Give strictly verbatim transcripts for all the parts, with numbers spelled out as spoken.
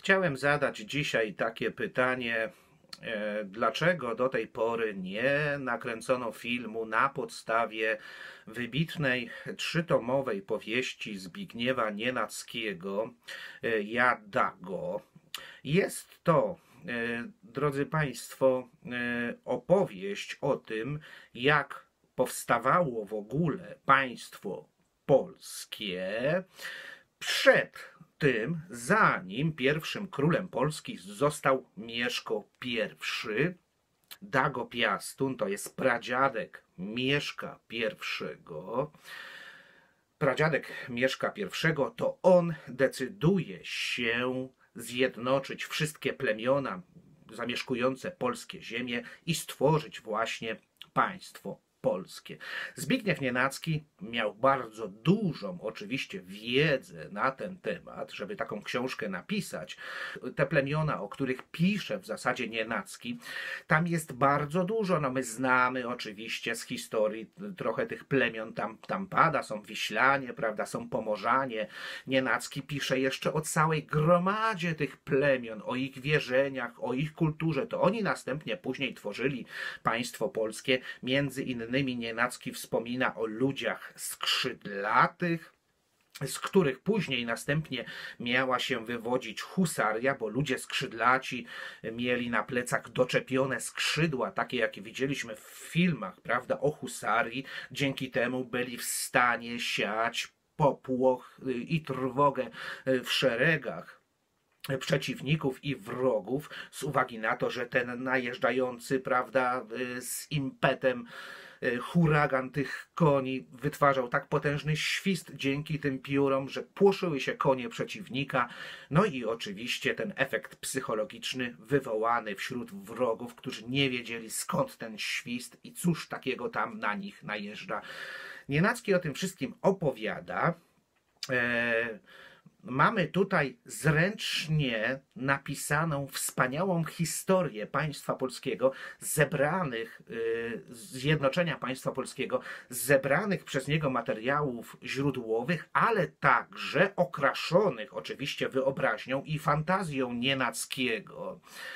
Chciałem zadać dzisiaj takie pytanie, e, dlaczego do tej pory nie nakręcono filmu na podstawie wybitnej trzytomowej powieści Zbigniewa Nienackiego e, Ja Dago. Jest to, e, drodzy Państwo, e, opowieść o tym, jak powstawało w ogóle państwo polskie przed tym, zanim pierwszym królem Polski został Mieszko I. Dago Piastun to jest pradziadek Mieszka I. Pradziadek Mieszka I to on decyduje się zjednoczyć wszystkie plemiona zamieszkujące polskie ziemie i stworzyć właśnie państwo polskie. Zbigniew Nienacki miał bardzo dużą oczywiście wiedzę na ten temat, żeby taką książkę napisać. Te plemiona, o których pisze w zasadzie Nienacki, tam jest bardzo dużo. No my znamy oczywiście z historii trochę tych plemion, tam, tam pada, są Wiślanie, prawda, są Pomorzanie. Nienacki pisze jeszcze o całej gromadzie tych plemion, o ich wierzeniach, o ich kulturze. To oni następnie później tworzyli państwo polskie, między innymi Nienacki wspomina o ludziach skrzydlatych, z których później następnie miała się wywodzić husaria, bo ludzie skrzydlaci mieli na plecach doczepione skrzydła, takie jakie widzieliśmy w filmach, prawda, o husarii. Dzięki temu byli w stanie siać popłoch i trwogę w szeregach przeciwników i wrogów, z uwagi na to, że ten najeżdżający, prawda, z impetem huragan tych koni wytwarzał tak potężny świst dzięki tym piórom, że płoszyły się konie przeciwnika. No i oczywiście ten efekt psychologiczny wywołany wśród wrogów, którzy nie wiedzieli, skąd ten świst i cóż takiego tam na nich najeżdża. Nienacki o tym wszystkim opowiada. Eee, Mamy tutaj zręcznie napisaną wspaniałą historię państwa polskiego, zebranych, zjednoczenia państwa polskiego, zebranych przez niego materiałów źródłowych, ale także okraszonych oczywiście wyobraźnią i fantazją Nienackiego,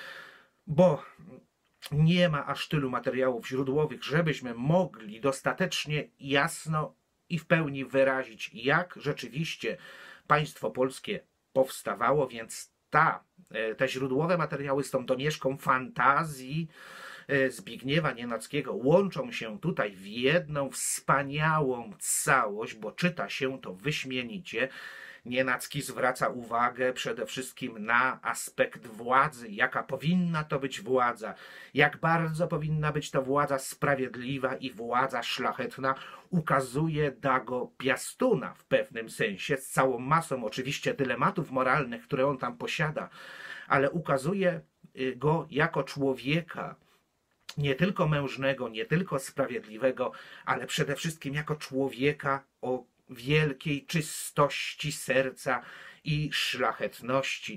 bo nie ma aż tylu materiałów źródłowych, żebyśmy mogli dostatecznie jasno i w pełni wyrazić, jak rzeczywiście państwo polskie powstawało, więc ta, te źródłowe materiały z tą domieszką fantazji Zbigniewa Nienackiego łączą się tutaj w jedną wspaniałą całość, bo czyta się to wyśmienicie. Nienacki zwraca uwagę przede wszystkim na aspekt władzy, jaka powinna to być władza, jak bardzo powinna być to władza sprawiedliwa i władza szlachetna. Ukazuje Dago Piastuna w pewnym sensie, z całą masą oczywiście dylematów moralnych, które on tam posiada, ale ukazuje go jako człowieka, nie tylko mężnego, nie tylko sprawiedliwego, ale przede wszystkim jako człowieka o wielkiej czystości serca i szlachetności.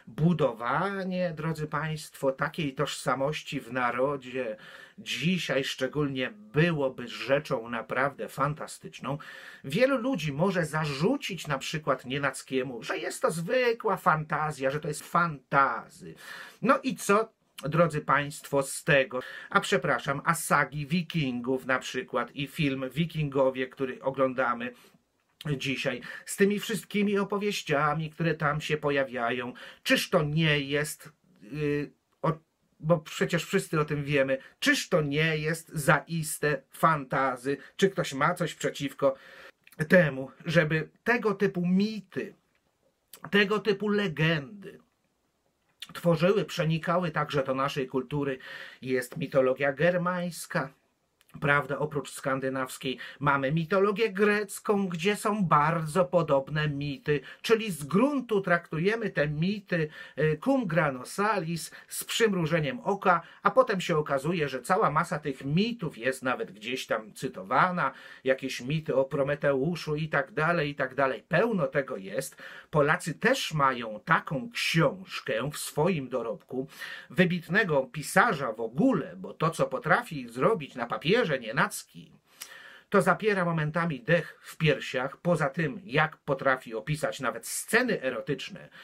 Budowanie, drodzy Państwo, takiej tożsamości w narodzie dzisiaj szczególnie byłoby rzeczą naprawdę fantastyczną. Wielu ludzi może zarzucić na przykład Nienackiemu, że jest to zwykła fantazja, że to jest fantazy. No i co, drodzy Państwo, z tego? A przepraszam, a sagi wikingów na przykład i film Wikingowie, który oglądamy dzisiaj, z tymi wszystkimi opowieściami, które tam się pojawiają, czyż to nie jest, yy, o, bo przecież wszyscy o tym wiemy, czyż to nie jest zaiste fantazy? Czy ktoś ma coś przeciwko temu, żeby tego typu mity, tego typu legendy tworzyły, przenikały także do naszej kultury? Jest mitologia germańska, prawda, oprócz skandynawskiej mamy mitologię grecką, gdzie są bardzo podobne mity, czyli z gruntu traktujemy te mity cum grano salis, z przymrużeniem oka, a potem się okazuje, że cała masa tych mitów jest nawet gdzieś tam cytowana, jakieś mity o Prometeuszu i tak dalej, i tak dalej. Pełno tego jest. Polacy też mają taką książkę w swoim dorobku, wybitnego pisarza w ogóle, bo to, co potrafi zrobić na papierze Nienacki, to zapiera momentami dech w piersiach. Poza tym, jak potrafi opisać nawet sceny erotyczne,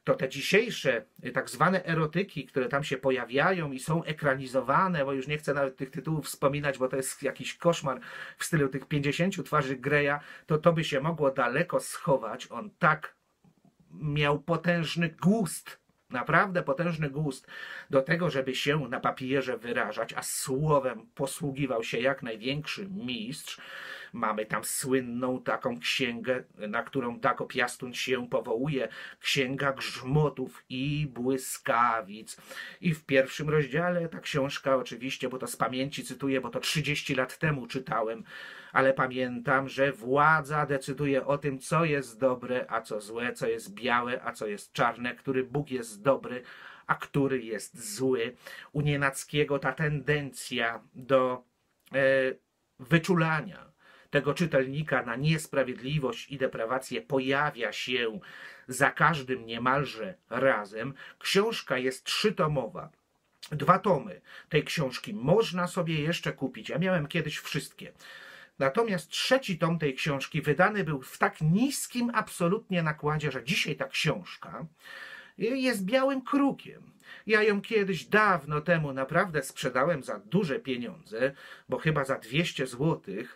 to te dzisiejsze tak zwane erotyki, które tam się pojawiają i są ekranizowane, bo już nie chcę nawet tych tytułów wspominać, bo to jest jakiś koszmar w stylu tych pięćdziesięciu twarzy Greya, to to by się mogło daleko schować. On tak miał potężny gust, naprawdę potężny gust do tego, żeby się na papierze wyrażać, a słowem posługiwał się jak największy mistrz. Mamy tam słynną taką księgę, na którą Dago Piastun się powołuje, Księga Grzmotów i Błyskawic. I w pierwszym rozdziale ta książka oczywiście, bo to z pamięci cytuję, bo to trzydzieści lat temu czytałem, ale pamiętam, że władza decyduje o tym, co jest dobre, a co złe, co jest białe, a co jest czarne, który Bóg jest dobry, a który jest zły. U Nienackiego ta tendencja do e, wyczulania tego czytelnika na niesprawiedliwość i deprawację pojawia się za każdym niemalże razem. Książka jest trzytomowa. Dwa tomy tej książki można sobie jeszcze kupić. Ja miałem kiedyś wszystkie. Natomiast trzeci tom tej książki wydany był w tak niskim absolutnie nakładzie, że dzisiaj ta książka jest białym krukiem. Ja ją kiedyś dawno temu naprawdę sprzedałem za duże pieniądze, bo chyba za dwieście złotych.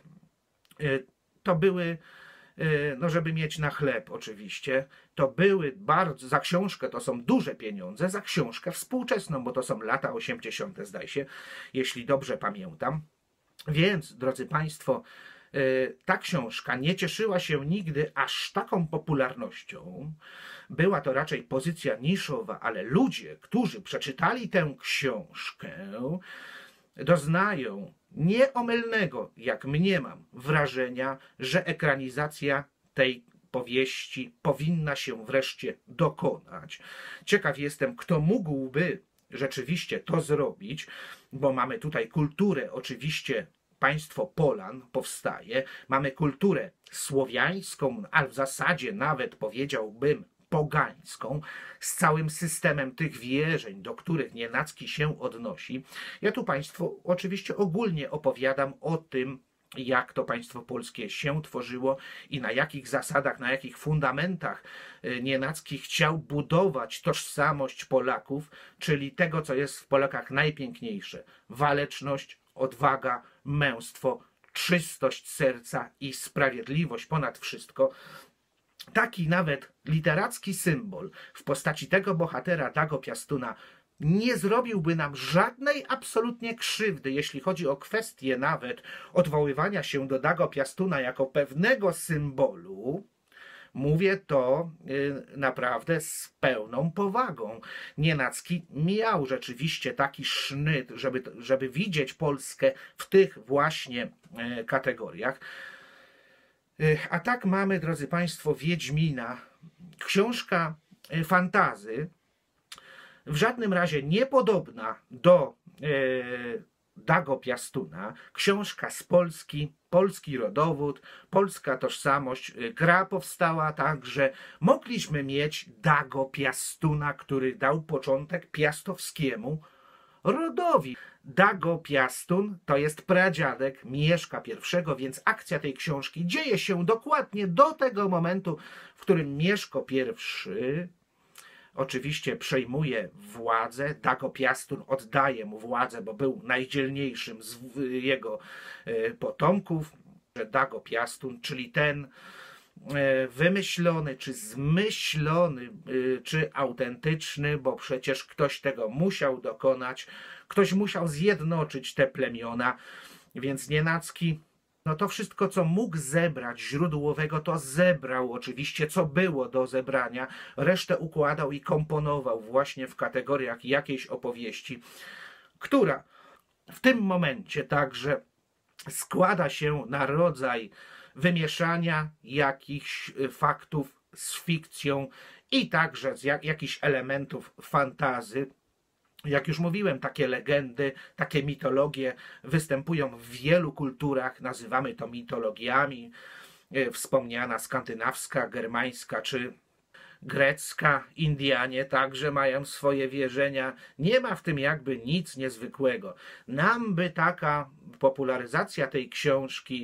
To były, no żeby mieć na chleb oczywiście, to były bardzo, za książkę to są duże pieniądze, za książkę współczesną, bo to są lata osiemdziesiąte zdaje się, jeśli dobrze pamiętam. Więc, drodzy Państwo, ta książka nie cieszyła się nigdy aż taką popularnością. Była to raczej pozycja niszowa, ale ludzie, którzy przeczytali tę książkę, doznają nieomylnego, jak mniemam, wrażenia, że ekranizacja tej powieści powinna się wreszcie dokonać. Ciekaw jestem, kto mógłby rzeczywiście to zrobić, bo mamy tutaj kulturę, oczywiście państwo Polan powstaje, mamy kulturę słowiańską, a w zasadzie nawet powiedziałbym pogańską, z całym systemem tych wierzeń, do których Nienacki się odnosi. Ja tu Państwu oczywiście ogólnie opowiadam o tym, jak to państwo polskie się tworzyło i na jakich zasadach, na jakich fundamentach Nienacki chciał budować tożsamość Polaków, czyli tego, co jest w Polakach najpiękniejsze. Waleczność, odwaga, męstwo, czystość serca i sprawiedliwość ponad wszystko. Taki nawet literacki symbol w postaci tego bohatera Dago Piastuna nie zrobiłby nam żadnej absolutnie krzywdy, jeśli chodzi o kwestię nawet odwoływania się do Dago Piastuna jako pewnego symbolu. Mówię to y, naprawdę z pełną powagą. Nienacki miał rzeczywiście taki sznyt, żeby, żeby widzieć Polskę w tych właśnie y, kategoriach. Y, a tak mamy, drodzy Państwo, Wiedźmina. Książka y, fantazy, w żadnym razie niepodobna do y, Dago Piastuna. Książka z Polski, polski rodowód, polska tożsamość. Gra powstała tak, że mogliśmy mieć Dago Piastuna, który dał początek piastowskiemu rodowi. Dago Piastun to jest pradziadek Mieszka I, więc akcja tej książki dzieje się dokładnie do tego momentu, w którym Mieszko I oczywiście przejmuje władzę. Dago Piastun oddaje mu władzę, bo był najdzielniejszym z jego potomków. Dago Piastun, czyli ten wymyślony, czy zmyślony, czy autentyczny, bo przecież ktoś tego musiał dokonać, ktoś musiał zjednoczyć te plemiona, więc Nienacki, no to wszystko, co mógł zebrać źródłowego, to zebrał oczywiście, co było do zebrania, resztę układał i komponował właśnie w kategoriach jakiejś opowieści, która w tym momencie także składa się na rodzaj wymieszania jakichś faktów z fikcją i także z jak, jakichś elementów fantazy. Jak już mówiłem, takie legendy, takie mitologie występują w wielu kulturach, nazywamy to mitologiami. Wspomniana skandynawska, germańska czy grecka, Indianie także mają swoje wierzenia. Nie ma w tym jakby nic niezwykłego. Nam by taka popularyzacja tej książki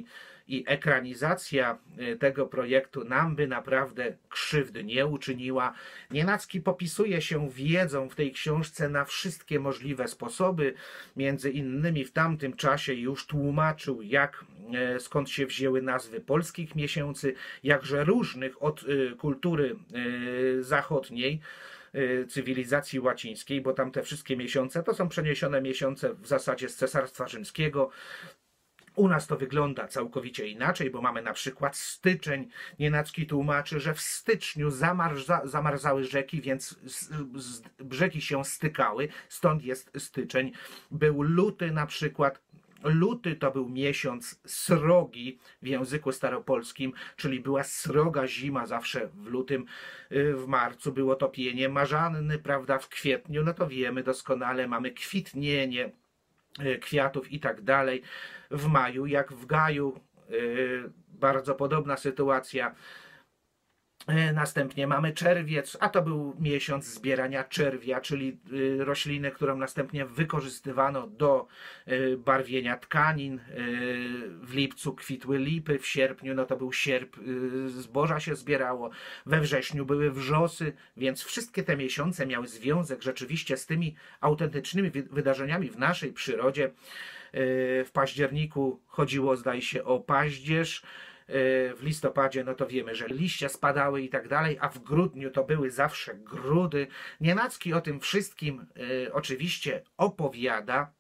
i ekranizacja tego projektu nam by naprawdę krzywdy nie uczyniła. Nienacki popisuje się wiedzą w tej książce na wszystkie możliwe sposoby. Między innymi w tamtym czasie już tłumaczył, jak, skąd się wzięły nazwy polskich miesięcy, jakże różnych od kultury zachodniej, cywilizacji łacińskiej, bo tam te wszystkie miesiące to są przeniesione miesiące w zasadzie z Cesarstwa Rzymskiego. U nas to wygląda całkowicie inaczej, bo mamy na przykład styczeń. Nienacki tłumaczy, że w styczniu zamarza, zamarzały rzeki, więc brzegi się stykały, stąd jest styczeń. Był luty na przykład. Luty to był miesiąc srogi w języku staropolskim, czyli była sroga zima zawsze w lutym, w marcu było topienie marzanny, prawda, w kwietniu, no to wiemy doskonale, mamy kwitnienie kwiatów i tak dalej. W maju, jak w Gaju, bardzo podobna sytuacja. Następnie mamy czerwiec, a to był miesiąc zbierania czerwia, czyli rośliny, którą następnie wykorzystywano do barwienia tkanin. W lipcu kwitły lipy, w sierpniu no to był sierp, zboża się zbierało, we wrześniu były wrzosy, więc wszystkie te miesiące miały związek rzeczywiście z tymi autentycznymi wydarzeniami w naszej przyrodzie. W październiku chodziło, zdaje się, o paździerz. W listopadzie, no to wiemy, że liście spadały i tak dalej, a w grudniu to były zawsze grudy. Nienacki o tym wszystkim y, oczywiście opowiada.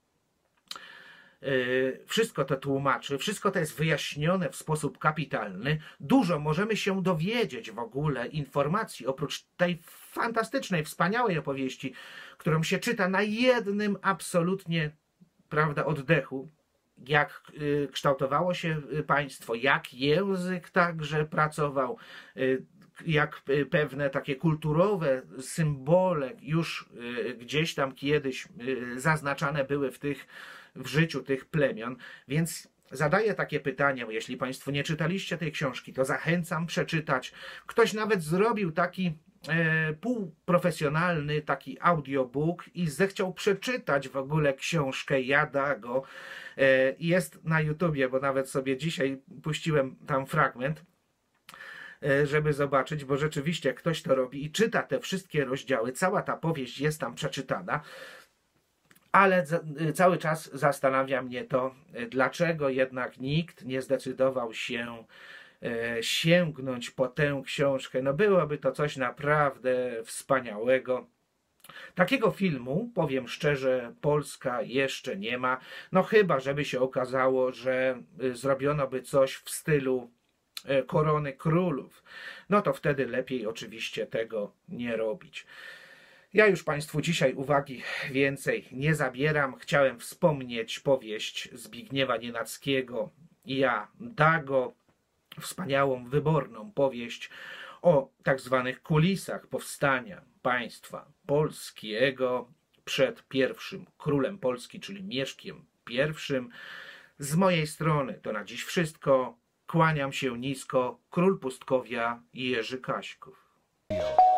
Y, wszystko to tłumaczy, wszystko to jest wyjaśnione w sposób kapitalny. Dużo możemy się dowiedzieć w ogóle informacji, oprócz tej fantastycznej, wspaniałej opowieści, którą się czyta na jednym absolutnie, prawda, oddechu. Jak kształtowało się państwo, jak język także pracował, jak pewne takie kulturowe symbole już gdzieś tam kiedyś zaznaczane były w, tych, w życiu tych plemion. Więc zadaję takie pytanie, bo jeśli Państwo nie czytaliście tej książki, to zachęcam przeczytać. Ktoś nawet zrobił taki E, półprofesjonalny taki audiobook i zechciał przeczytać w ogóle książkę Jadago. E, jest na YouTubie, bo nawet sobie dzisiaj puściłem tam fragment, e, żeby zobaczyć, bo rzeczywiście ktoś to robi i czyta te wszystkie rozdziały, cała ta powieść jest tam przeczytana. Ale cały czas zastanawia mnie to, dlaczego jednak nikt nie zdecydował się sięgnąć po tę książkę. No byłoby to coś naprawdę wspaniałego. Takiego filmu, powiem szczerze, Polska jeszcze nie ma. No chyba, żeby się okazało, że zrobiono by coś w stylu Korony Królów. No to wtedy lepiej oczywiście tego nie robić. Ja już Państwu dzisiaj uwagi więcej nie zabieram. Chciałem wspomnieć powieść Zbigniewa Nienackiego Jadago, wspaniałą, wyborną powieść o tak zwanych kulisach powstania państwa polskiego przed pierwszym królem Polski, czyli Mieszkiem pierwszym. Z mojej strony to na dziś wszystko. Kłaniam się nisko. Król Pustkowia Jerzy Kaśków.